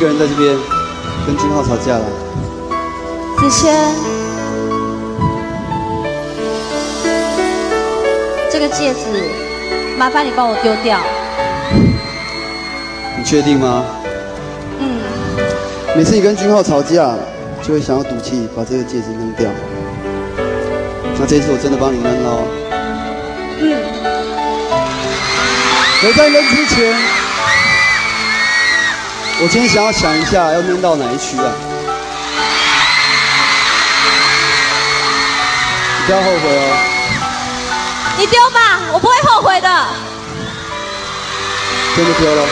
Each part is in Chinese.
个人在这边跟君浩吵架了。 子谦，这个戒指，麻烦你帮我丢掉。 你确定吗？ 嗯。 每次你跟君浩吵架，就会想要赌气把这个戒指扔掉。那这一次我真的帮你扔了。 嗯。 而在扔之前，我今天想要想一下要扔到哪一区啊？你不要后悔哦。 你丢吧，我不会后悔的。 真的丢了。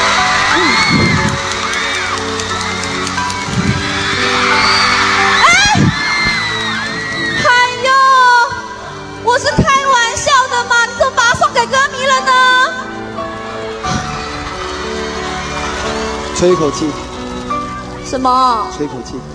我是开玩笑的嘛，你怎么把它送给歌迷了呢？ 吹一口气。 什么？ 吹一口气。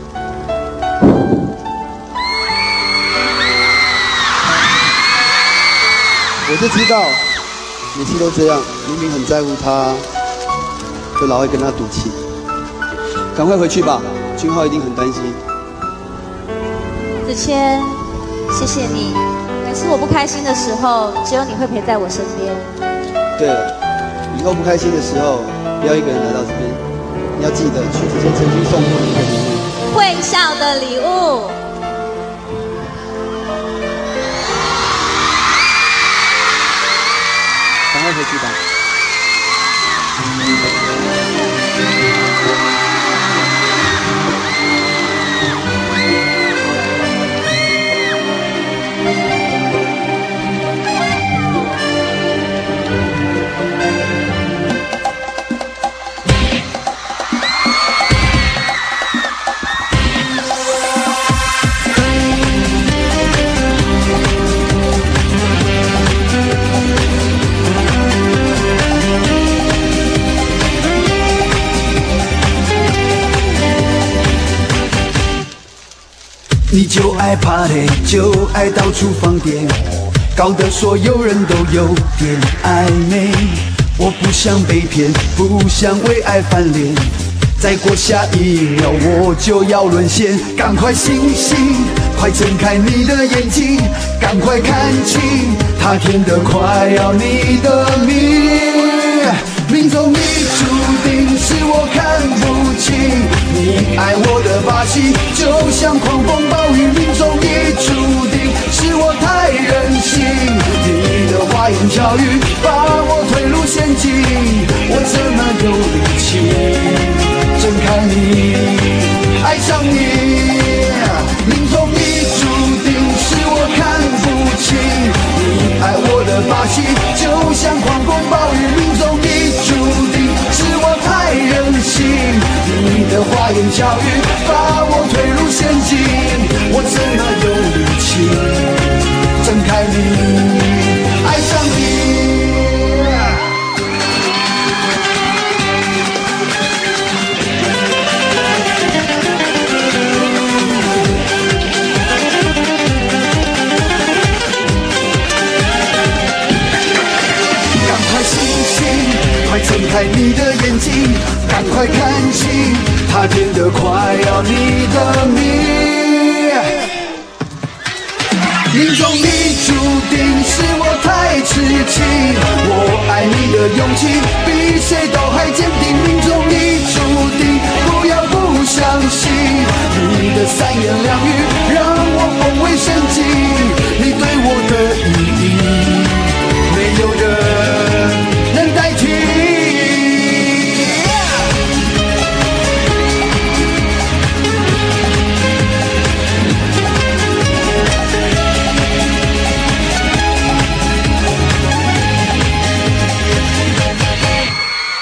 我就知道，每次都这样，明明很在乎他，就老会跟他赌气。赶快回去吧，君浩一定很担心。 子谦，谢谢你。每次我不开心的时候，只有你会陪在我身边。 对了，以后不开心的时候，不要一个人来到这边，你要记得去之前曾经送过你一个礼物， 会笑的礼物。 赶快回去吧。 你就爱 party， 就爱到处放电，搞得所有人都有点暧昧。我不想被骗，不想为爱翻脸，再过下一秒我就要沦陷。赶快醒醒，快睁开你的眼睛，赶快看清，他甜得快要你的命。命中你注定是我看不清，你爱我的把戏就像狂风暴雨。命中你注定是我太任性，你的花言巧语把我推入陷阱，我怎么有力气睁开你，爱上你？命中你注定是我看不清，你爱我的把戏就像狂风暴雨。命中你注定是我太任性，你的花言巧语把我推入陷阱，我怎么有力气睁开你，爱上你？快睁开你的眼睛，赶快看清，他甜得快要你的命。命中你注定是我太痴情，我爱你的勇气比谁都还坚定。